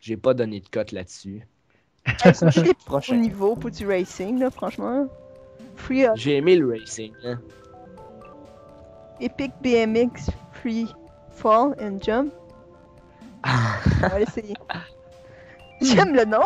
J'ai pas donné de cote là-dessus. C'est juste les Prochain. au niveau pour du racing, là, franchement. Free J'ai aimé le racing. Hein. Epic BMX Free Fall and Jump. On va essayer. J'aime le nom.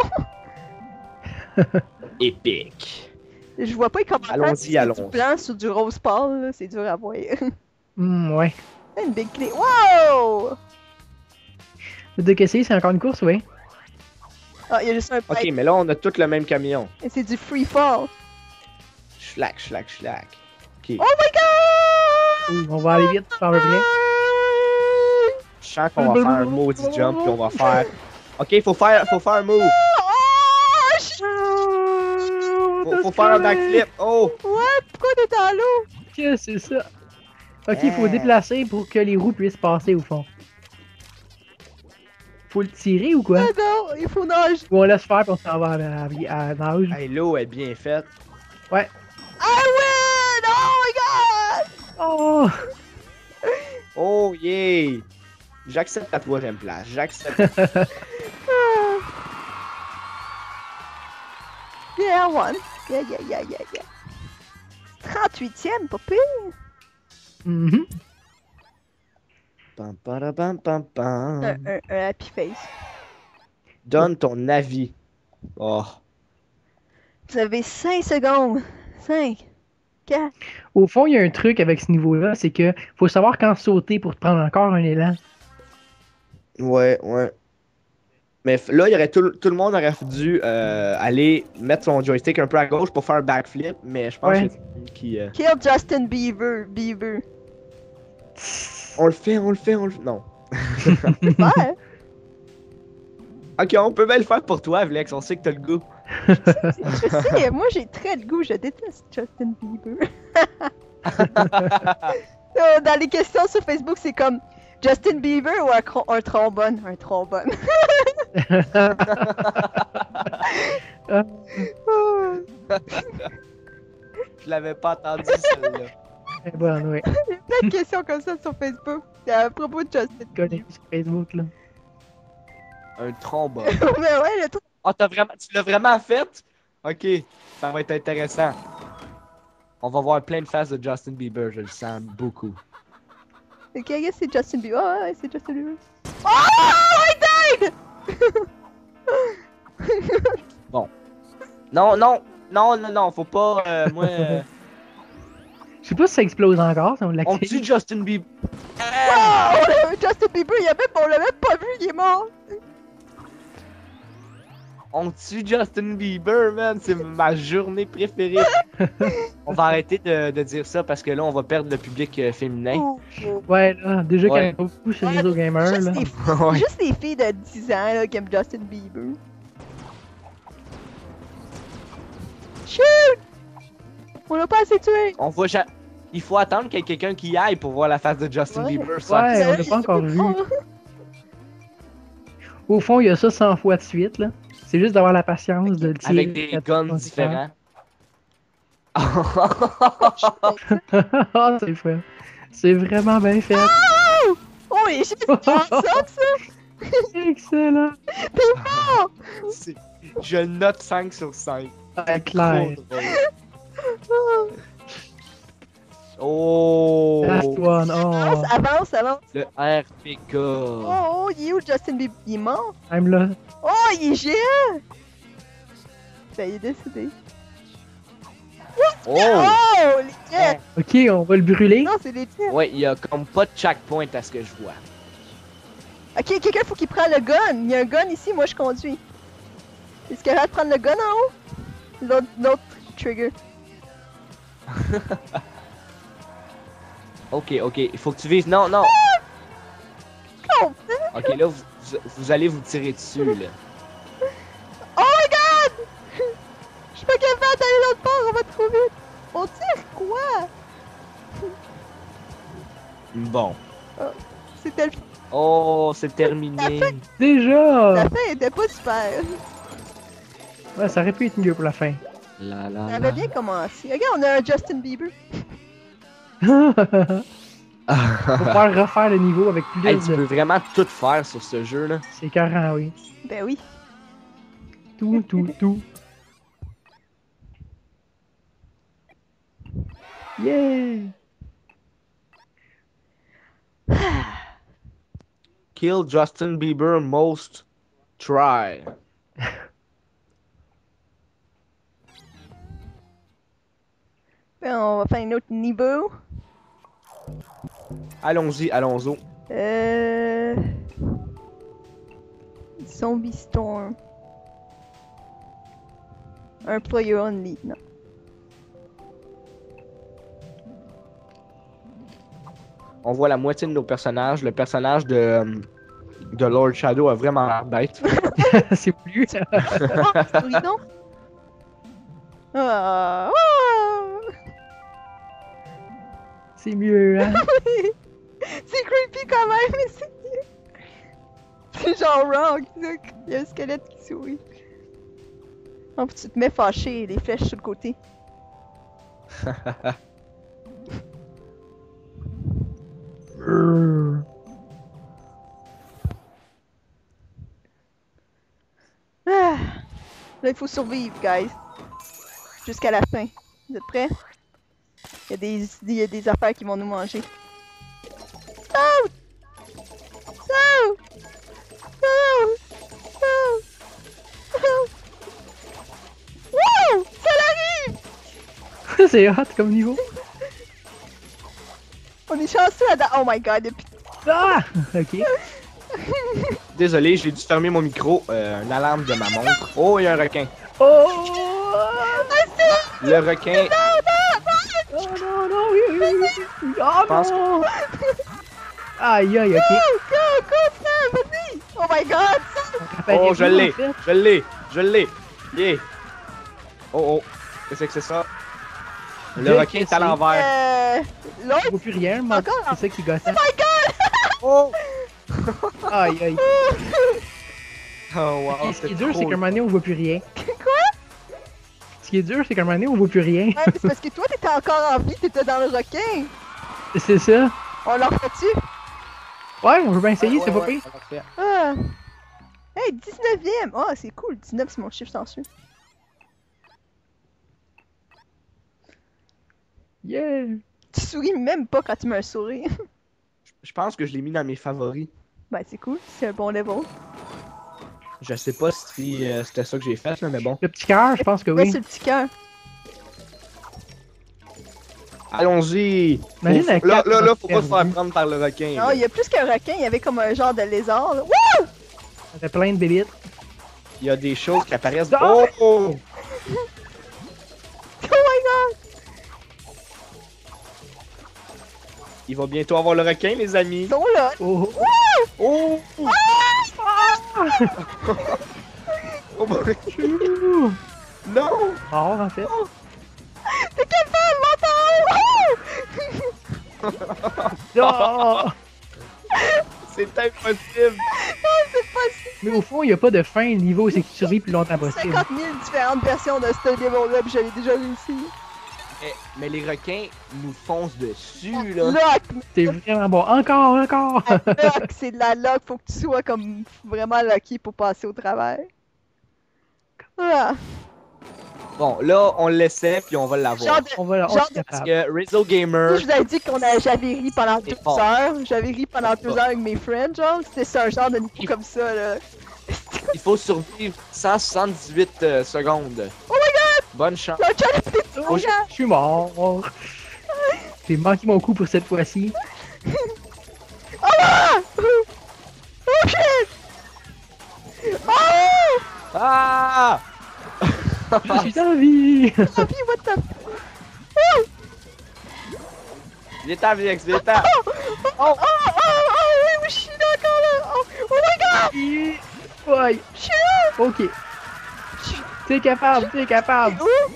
Épique. Je vois pas les commentaires. Allons-y, C'est du allons-y. blanc sur du rose pâle, là. C'est dur à voir. Ouais. Une big clé. Wow! De qu'essayer, c'est encore une course, oui. Ah, il y a juste un Ok, pipe. mais là, on a tout le même camion. Et c'est du free fall. Schlack, schlack, schlack. Ok. Oh my god! On va aller vite, par le vrai. Je sens qu'on va faire un maudit jump, puis on va faire... Ok, faut faire un move. Oh, shit! Faut faire un backflip. Oh! Ouais, pourquoi t'es dans l'eau? Qu'est-ce que c'est ça? Ok, il faut déplacer pour que les roues puissent passer au fond. Faut le tirer ou quoi? Ah non, il faut nager. Ou on laisse faire pour s'en va à nage? Hey, l'eau est bien faite. Ouais. I win! Oh my god! Oh! Oh yeah! J'accepte la 3e place. J'accepte. Yeah, I won. Yeah. 38e, pas pire. Mhm. Pam, pam, pam, pam. Un happy face. Donne ton avis. Oh. Vous avez 5 secondes. 5, 4. Au fond, il y a un truc avec ce niveau-là, c'est que faut savoir quand sauter pour te prendre encore un élan. Ouais. Mais là, il y aurait tout le monde aurait dû aller mettre son joystick un peu à gauche pour faire un backflip, mais je pense Ouais. que c'est lui qui... Kill Justin Bieber. On le fait. Non. Ouais. Ok, on peut bien le faire pour toi, Vlex. On sait que t'as le goût. Je sais, moi j'ai très le goût, je déteste Justin Bieber. Dans les questions sur Facebook, c'est comme Justin Bieber ou un trombone? Un trombone. Je l'avais pas entendu, celle-là. C'est bon, oui. Il y a plein de questions comme ça sur Facebook. À propos de Justin Connu Bieber. sur Facebook, là. Un trombone. Mais ouais, le truc. Oh, tu l'as vraiment fait? Ok, ça va être intéressant. On va voir plein de faces de Justin Bieber, je le sens beaucoup. Ok, I guess c'est Justin Bieber. Oh, ouais, c'est Justin Bieber. Oh, I died! Non, faut pas, Je sais pas si ça explose encore, ça on On l'active. tue Justin Bieber. Oh, Justin Bieber, on l'a même pas vu, il est mort. On tue Justin Bieber, man. C'est ma journée préférée. On va arrêter de dire ça parce que là, on va perdre le public féminin. Oh, oh. Ouais, là, déjà Ouais. qu'il y en a beaucoup chez Réseau Gamer, là. Juste les filles de 10 ans là, qui aiment Justin Bieber. Shoot! On l'a pas assez tué! On va Il faut attendre qu'il y ait quelqu'un qui aille pour voir la face de Justin Ouais. Bieber. Ça. Ouais, on l'a pas encore vu. Au fond, il y a ça 100 fois de suite, là. C'est juste d'avoir la patience de le tirer. Avec des guns différents. Ah, c'est fait. C'est vraiment bien fait. Oh, et j'ai ça! Excellent. C'est- Je note 5 sur 5. Ouais, clair. Oh! Last one. Oh, Avance! Le RPK. Oh, il est où Justin Bieber? Il est mort? I'm là. Oh, il est géant! Ben, il est décédé. Oh! Oh, les jets! Ok, on va le brûler. Non, c'est les jets! Ouais, il y a comme pas de checkpoint à ce que je vois. Ok, quelqu'un faut qu'il prenne le gun! Il y a un gun ici, moi je conduis. Est-ce qu'il y a de prendre le gun en haut? L'autre trigger. Ok, il faut que tu vises. Non! Oh, Ok, là, vous allez vous tirer dessus, là. oh my god! Je suis pas capable d'aller l'autre bord, on va trop vite! On tire quoi? Bon. C'était le... Oh, c'est terminé. Déjà. La fin était pas super. Ouais, ça aurait pu être mieux pour la fin. La Ça la avait la. bien commencé. Regarde, on a un Justin Bieber. Faut pouvoir refaire le niveau avec plus Hey, tu de... peux vraiment tout faire sur ce jeu-là. C'est écœurant, oui. Ben oui. Tout. Yeah! Kill Justin Bieber most try. Ben, on va faire un autre niveau. Allons-y, allons-y. Zombie Storm. Un player only, non. On voit la moitié de nos personnages. Le personnage de Lord Shadow a vraiment l'air bête. C'est plus. Oh, souris donc. Ah, ah. C'est mieux, hein? C'est creepy quand même, mais c'est... C'est genre wrong, il y a un squelette qui sourit. Oh, puis tu te mets fâché, les flèches sur le côté. Ah. Là, il faut survivre, guys. Jusqu'à la fin. Vous êtes prêts? Il y a des affaires qui vont nous manger. Saute! Saute! Saute! Saute! Saute! Wow! Ça l'arrive! C'est hot comme niveau. On est chanceux là-dedans. Oh my god, depuis... Ah! Ok. Désolé, j'ai dû fermer mon micro. Une alarme de ma montre. Oh, il y a un requin. Oh! Le requin. Oh non, oui. Oh pense non! Aïe, ok. Go, Sam, vas-y! Oh my god, Sam! Oh, je l'ai. Yeah. Oh. Qu'est-ce que c'est ça? Le Ok, requin est à l'envers. On L'autre? voit plus rien, mais Encore? c'est ça qui est gossant. Oh my god! Oh! Aïe. Oh, wow. Ok, ce qui est dur, c'est trop qu'à un moment donné, on voit plus rien. Quoi? Ce qui est dur, c'est qu'à un moment donné, on voit plus rien. Ouais, mais c'est parce que toi, t'étais encore en vie, t'étais dans le requin. C'est ça. On l'en refait-tu? Ouais, on veut bien essayer, c'est pas Ouais, pire. ça va faire. Ah. Hey, 19ème! Ah, c'est cool, 19 c'est mon chiffre chanceux. Yeah! Tu souris même pas quand tu mets un sourire. Je pense que je l'ai mis dans mes favoris. Ben, c'est cool, c'est un bon level. Je sais pas si c'était ça que j'ai fait, là, mais bon. Le petit cœur, je pense que Ouais, oui. c'est le petit cœur. Allons-y! Imagine la carte Là, faut qu'on pas a se faire perdue. prendre par le requin. Non, là. il y a plus qu'un requin, il y avait comme un genre de lézard. Là. Wouh! Ça fait plein de bébites. Il y a des choses qui apparaissent. Ah! Oh! Oh! Oh my god! Il va bientôt avoir le requin, les amis. Ils sont là! Oh! Oh! Ah! Oh my- Ouh! Non! Mort, en fait. T'es capable, menton! Oh! C'est impossible! C'est possible! Mais au fond, il n'y a pas de fin le niveau, c'est que tu survis plus longtemps possible. 50 000 différentes versions de ce level-là, pis j'avais déjà réussi. Mais les requins nous foncent dessus, là. Lock! C'est vraiment bon. Encore! Lock, c'est de la lock, faut que tu sois comme vraiment lucky pour passer au travers. Ah. Bon, là, on le laissait, puis on va l'avoir. Genre de- On va Genre est de- Parce capable. que Rizzo Gamer, Je vous avais dit j'avais ri pendant C'est 2 fort. heures. J'avais ri pendant 2 heures avec mes friends, genre. C'était ça, un genre de niveau comme ça, là. il faut survivre 178 secondes. Oh my god! Bonne chance. Le chat a fait Oh, du je suis mort. J'ai manqué mon coup pour cette fois-ci. Ah! Oh shit! Oh! Ah! Je suis en vie. Oh, puis what the... Oh! Viens-t'en, Viex, viens-t'en. Oh! Oh! Oui, je suis là encore là! Oh my god! Ouais. Je suis là! Ok. T'es capable. Où?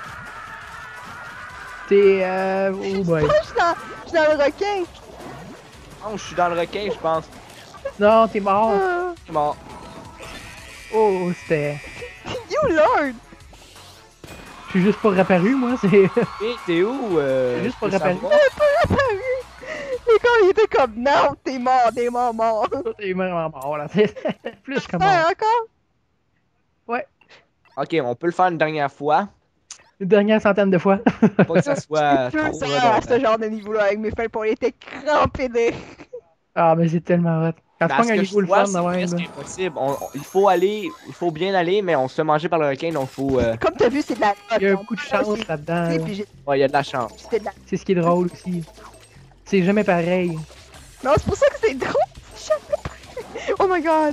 T'es oh boy. Oh, je suis dans le requin! Oh, je suis dans le requin, je pense. Non, t'es mort. Ah. Je suis mort. Oh, c'était. You lord! Je suis juste pas réapparu, moi. C'est. Hé, t'es où? Juste pour je peux rappeler. savoir? Elle a pas apparu! Les encore, il était comme non, t'es mort, mort. T'es vraiment mort là. C'est plus comme Ouais, mort. encore? Ok, on peut le faire une dernière fois. Une dernière centaine de fois. Pas que ça soit Je peux trop faire à ce redondant. genre de niveau-là avec mes feuilles pour les étaient crampées de. Ah, mais c'est tellement hot. Quand tu Mais à prends ce un que niveau je le vois, fun, c'est de même, presque là. impossible. Il faut bien aller, mais on se fait manger par le requin, donc faut. Comme t'as vu, c'est de la. Il y a un coup de chance là-dedans. Et là. puis j'ai Ouais, il y a de la chance. c'était de la. C'est ce qui est drôle aussi. C'est jamais pareil. Non, c'est pour ça que c'est drôle. Oh my god.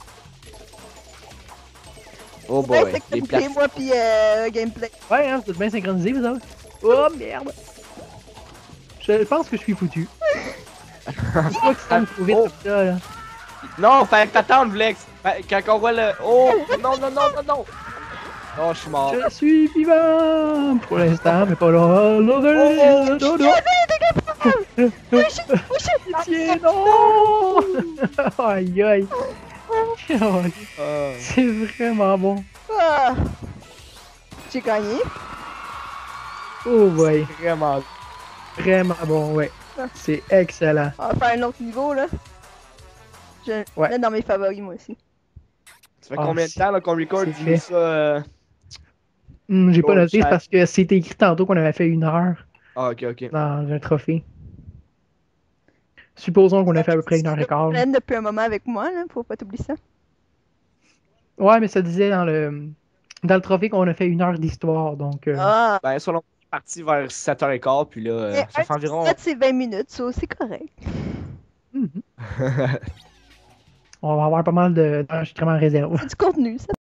Oh Ouais, boy, c'est les que plates. moi puis gameplay. Ouais, hein, vous êtes bien synchronisés, vous autres. Oh merde! Je pense que je suis foutu. Je crois que ça me trop vite Oh. comme ça, là. Non, fallait que t'attendes, Vlex. Quand on voit le. Oh, non, non, non, non, non. Oh, je suis mort. Je suis vivant pour l'instant, mais pas là. Pitié, non! Aïe aïe! Oh, Ah. c'est vraiment bon. Ah. J'ai gagné. Oh boy, Vraiment. vraiment bon, ouais. C'est excellent. On va faire un autre niveau là. Je Ouais. mets dans mes favoris moi aussi. Ça fait Ah, combien de c'est- temps là, qu'on record? c'est Dis-nous fait. ça. J'ai pas Oh, noté chat. parce que c'était écrit tantôt qu'on avait fait 1 heure Ah, ok, ok. dans un trophée. Supposons qu'on a fait à peu près 1 heure et quart. Tu traînes depuis un moment avec moi là, faut pas t'oublier ça. Ouais, mais ça disait dans le trophée qu'on a fait 1 heure d'histoire, donc Ah. Ben, selon moi, on est parti vers 7h15, puis là, Mais ça fait environ. 7 c'est 20 minutes, ça c'est correct. mhm. On va avoir pas mal d'enregistrements en réserve. C'est du contenu, ça.